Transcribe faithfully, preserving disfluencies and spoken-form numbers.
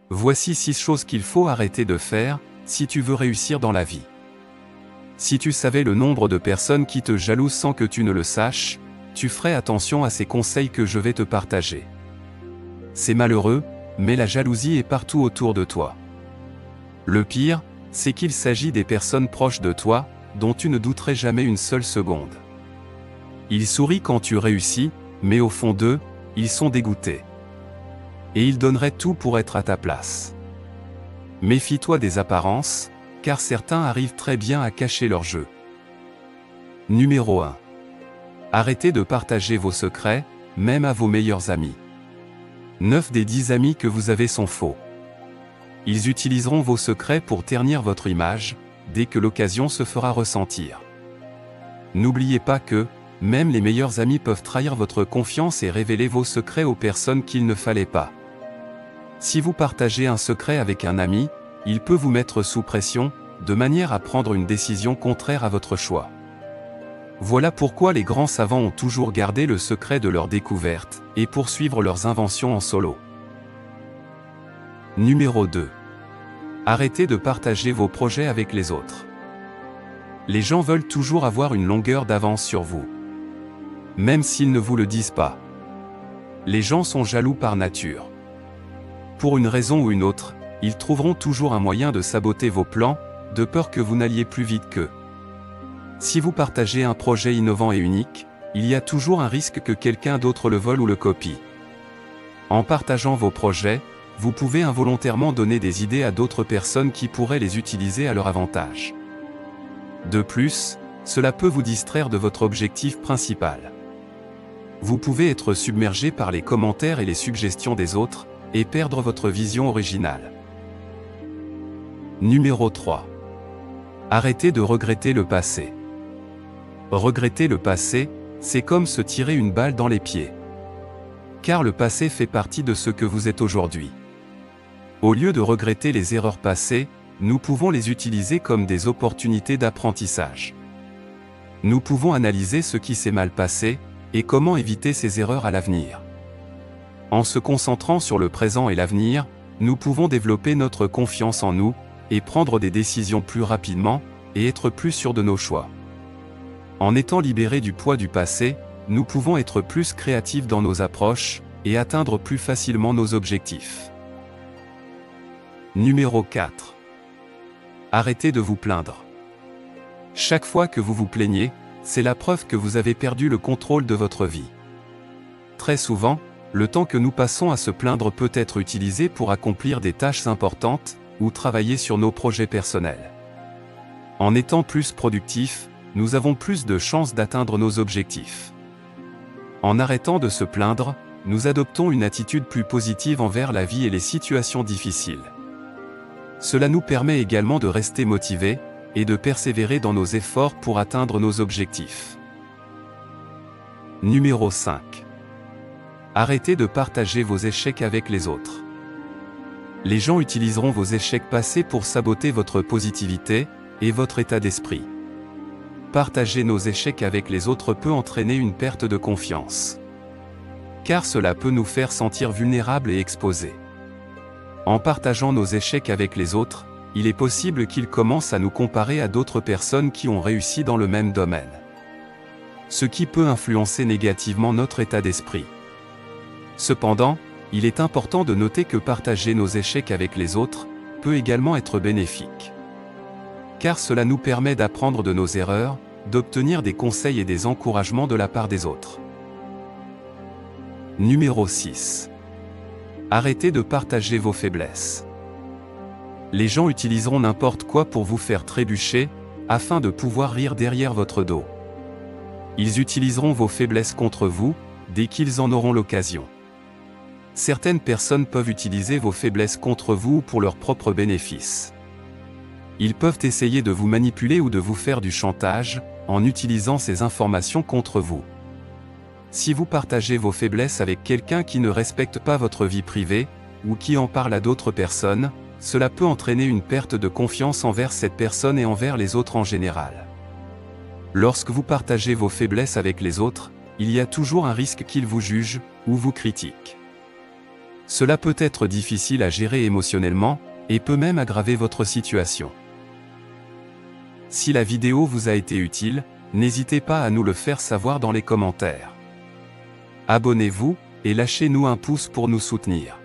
Voici six choses qu'il faut arrêter de faire, si tu veux réussir dans la vie. Si tu savais le nombre de personnes qui te jalousent sans que tu ne le saches, tu ferais attention à ces conseils que je vais te partager. C'est malheureux, mais la jalousie est partout autour de toi. Le pire, c'est qu'il s'agit des personnes proches de toi, dont tu ne douterais jamais une seule seconde. Ils sourient quand tu réussis, mais au fond d'eux, ils sont dégoûtés. Et ils donneraient tout pour être à ta place. Méfie-toi des apparences, car certains arrivent très bien à cacher leur jeu. Numéro un. Arrêtez de partager vos secrets, même à vos meilleurs amis. neuf des dix amis que vous avez sont faux. Ils utiliseront vos secrets pour ternir votre image, dès que l'occasion se fera ressentir. N'oubliez pas que, même les meilleurs amis peuvent trahir votre confiance et révéler vos secrets aux personnes qu'il ne fallait pas. Si vous partagez un secret avec un ami, il peut vous mettre sous pression, de manière à prendre une décision contraire à votre choix. Voilà pourquoi les grands savants ont toujours gardé le secret de leurs découvertes, et poursuivre leurs inventions en solo. Numéro deux. Arrêtez de partager vos projets avec les autres. Les gens veulent toujours avoir une longueur d'avance sur vous. Même s'ils ne vous le disent pas. Les gens sont jaloux par nature. Pour une raison ou une autre, ils trouveront toujours un moyen de saboter vos plans, de peur que vous n'alliez plus vite qu'eux. Si vous partagez un projet innovant et unique, il y a toujours un risque que quelqu'un d'autre le vole ou le copie. En partageant vos projets, vous pouvez involontairement donner des idées à d'autres personnes qui pourraient les utiliser à leur avantage. De plus, cela peut vous distraire de votre objectif principal. Vous pouvez être submergé par les commentaires et les suggestions des autres, et perdre votre vision originale. Numéro trois. Arrêtez de regretter le passé. Regretter le passé, c'est comme se tirer une balle dans les pieds. Car le passé fait partie de ce que vous êtes aujourd'hui. Au lieu de regretter les erreurs passées, nous pouvons les utiliser comme des opportunités d'apprentissage. Nous pouvons analyser ce qui s'est mal passé, et comment éviter ces erreurs à l'avenir. En se concentrant sur le présent et l'avenir, nous pouvons développer notre confiance en nous, et prendre des décisions plus rapidement, et être plus sûrs de nos choix. En étant libérés du poids du passé, nous pouvons être plus créatifs dans nos approches, et atteindre plus facilement nos objectifs. Numéro quatre. Arrêtez de vous plaindre. Chaque fois que vous vous plaignez, c'est la preuve que vous avez perdu le contrôle de votre vie. Très souvent, le temps que nous passons à se plaindre peut être utilisé pour accomplir des tâches importantes, ou travailler sur nos projets personnels. En étant plus productifs, nous avons plus de chances d'atteindre nos objectifs. En arrêtant de se plaindre, nous adoptons une attitude plus positive envers la vie et les situations difficiles. Cela nous permet également de rester motivés, et de persévérer dans nos efforts pour atteindre nos objectifs. Numéro cinq. Arrêtez de partager vos échecs avec les autres. Les gens utiliseront vos échecs passés pour saboter votre positivité, et votre état d'esprit. Partager nos échecs avec les autres peut entraîner une perte de confiance. Car cela peut nous faire sentir vulnérables et exposés. En partageant nos échecs avec les autres, il est possible qu'ils commencent à nous comparer à d'autres personnes qui ont réussi dans le même domaine. Ce qui peut influencer négativement notre état d'esprit. Cependant, il est important de noter que partager nos échecs avec les autres peut également être bénéfique. Car cela nous permet d'apprendre de nos erreurs, d'obtenir des conseils et des encouragements de la part des autres. Numéro six. Arrêtez de partager vos faiblesses. Les gens utiliseront n'importe quoi pour vous faire trébucher, afin de pouvoir rire derrière votre dos. Ils utiliseront vos faiblesses contre vous, dès qu'ils en auront l'occasion. Certaines personnes peuvent utiliser vos faiblesses contre vous pour leur propre bénéfice. Ils peuvent essayer de vous manipuler ou de vous faire du chantage, en utilisant ces informations contre vous. Si vous partagez vos faiblesses avec quelqu'un qui ne respecte pas votre vie privée, ou qui en parle à d'autres personnes, cela peut entraîner une perte de confiance envers cette personne et envers les autres en général. Lorsque vous partagez vos faiblesses avec les autres, il y a toujours un risque qu'ils vous jugent, ou vous critiquent. Cela peut être difficile à gérer émotionnellement, et peut même aggraver votre situation. Si la vidéo vous a été utile, n'hésitez pas à nous le faire savoir dans les commentaires. Abonnez-vous, et lâchez-nous un pouce pour nous soutenir.